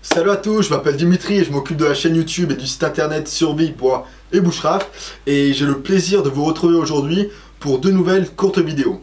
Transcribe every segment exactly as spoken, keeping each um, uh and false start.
Salut à tous, je m'appelle Dimitri et je m'occupe de la chaîne YouTube et du site internet Survie, Bois et Bushcraft. Et j'ai le plaisir de vous retrouver aujourd'hui pour deux nouvelles courtes vidéos.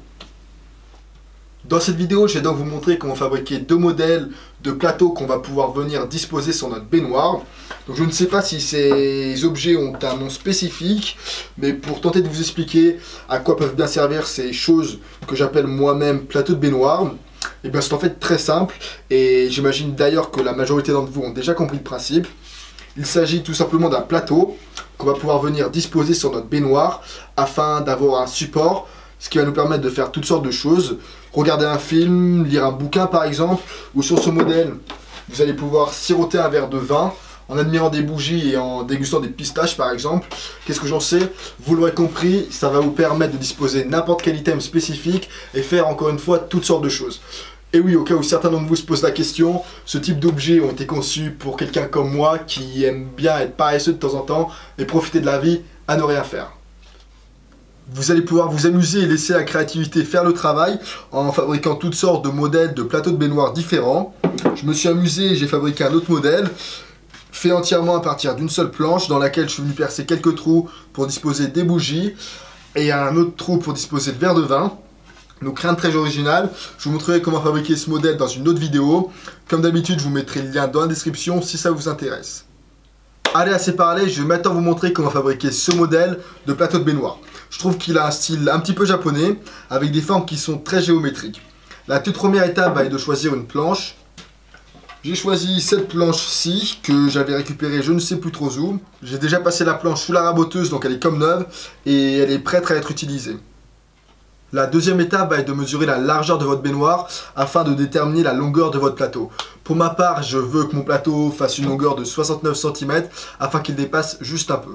Dans cette vidéo, je vais donc vous montrer comment fabriquer deux modèles de plateaux qu'on va pouvoir venir disposer sur notre baignoire. Donc je ne sais pas si ces objets ont un nom spécifique, mais pour tenter de vous expliquer à quoi peuvent bien servir ces choses que j'appelle moi-même plateaux de baignoire, et bien c'est en fait très simple, et j'imagine d'ailleurs que la majorité d'entre vous ont déjà compris le principe. Il s'agit tout simplement d'un plateau qu'on va pouvoir venir disposer sur notre baignoire afin d'avoir un support, ce qui va nous permettre de faire toutes sortes de choses. Regarder un film, lire un bouquin par exemple, ou sur ce modèle, vous allez pouvoir siroter un verre de vin en admirant des bougies et en dégustant des pistaches par exemple. Qu'est-ce que j'en sais? Vous l'aurez compris, ça va vous permettre de disposer n'importe quel item spécifique et faire encore une fois toutes sortes de choses. Et oui, au cas où certains d'entre vous se posent la question, ce type d'objets ont été conçus pour quelqu'un comme moi qui aime bien être paresseux de temps en temps et profiter de la vie à ne rien faire. Vous allez pouvoir vous amuser et laisser la créativité faire le travail en fabriquant toutes sortes de modèles de plateaux de baignoire différents. Je me suis amusé et j'ai fabriqué un autre modèle fait entièrement à partir d'une seule planche dans laquelle je suis venu percer quelques trous pour disposer des bougies et un autre trou pour disposer de verre de vin. Donc rien de très original. Je vous montrerai comment fabriquer ce modèle dans une autre vidéo. Comme d'habitude, je vous mettrai le lien dans la description si ça vous intéresse. Allez, assez parlé, je vais maintenant vous montrer comment fabriquer ce modèle de plateau de baignoire. Je trouve qu'il a un style un petit peu japonais, avec des formes qui sont très géométriques. La toute première étape va être de choisir une planche. J'ai choisi cette planche-ci, que j'avais récupérée je ne sais plus trop où. J'ai déjà passé la planche sous la raboteuse, donc elle est comme neuve, et elle est prête à être utilisée. La deuxième étape va être de mesurer la largeur de votre baignoire, afin de déterminer la longueur de votre plateau. Pour ma part, je veux que mon plateau fasse une longueur de soixante-neuf centimètres, afin qu'il dépasse juste un peu.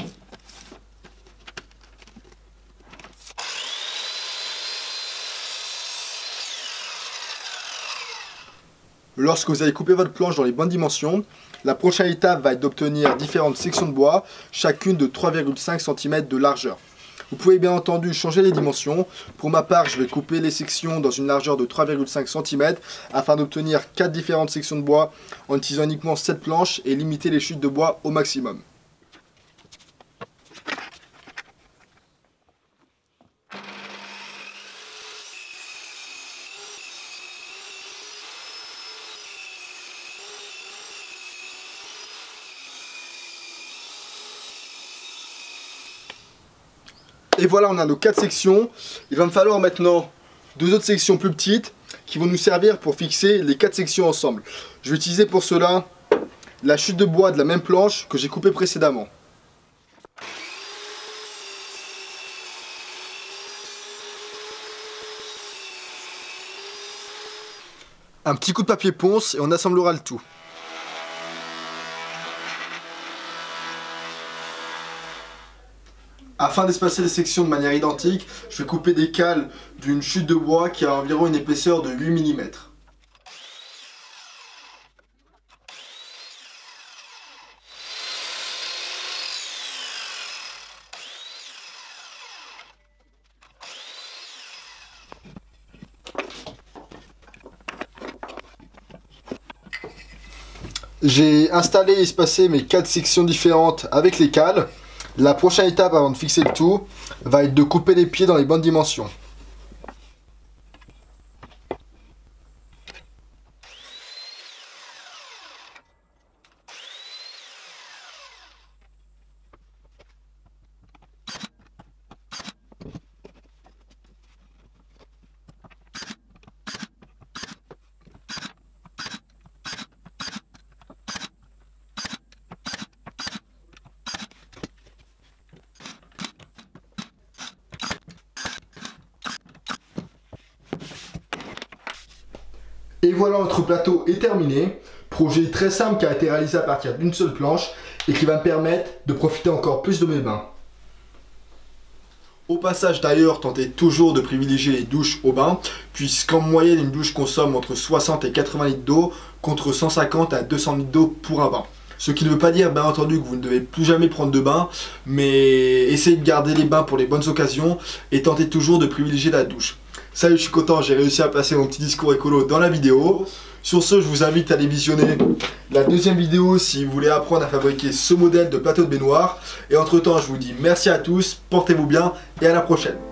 Lorsque vous avez coupé votre planche dans les bonnes dimensions, la prochaine étape va être d'obtenir différentes sections de bois, chacune de trois virgule cinq centimètres de largeur. Vous pouvez bien entendu changer les dimensions. Pour ma part, je vais couper les sections dans une largeur de trois virgule cinq centimètres afin d'obtenir quatre différentes sections de bois en utilisant uniquement cette planche et limiter les chutes de bois au maximum. Et voilà, on a nos quatre sections. Il va me falloir maintenant deux autres sections plus petites qui vont nous servir pour fixer les quatre sections ensemble. Je vais utiliser pour cela la chute de bois de la même planche que j'ai coupée précédemment. Un petit coup de papier ponce et on assemblera le tout. Afin d'espacer les sections de manière identique, je vais couper des cales d'une chute de bois qui a environ une épaisseur de huit millimètres. J'ai installé et espacé mes quatre sections différentes avec les cales. La prochaine étape avant de fixer le tout va être de couper les pieds dans les bonnes dimensions. Et voilà, notre plateau est terminé. Projet très simple qui a été réalisé à partir d'une seule planche et qui va me permettre de profiter encore plus de mes bains. Au passage d'ailleurs, tentez toujours de privilégier les douches au bain, puisqu'en moyenne une douche consomme entre soixante et quatre-vingts litres d'eau contre cent cinquante à deux cents litres d'eau pour un bain. Ce qui ne veut pas dire bien entendu que vous ne devez plus jamais prendre de bain, mais essayez de garder les bains pour les bonnes occasions et tentez toujours de privilégier la douche. Salut, je suis content, j'ai réussi à passer mon petit discours écolo dans la vidéo. Sur ce, je vous invite à aller visionner la deuxième vidéo si vous voulez apprendre à fabriquer ce modèle de plateau de baignoire. Et entre temps, je vous dis merci à tous, portez-vous bien et à la prochaine.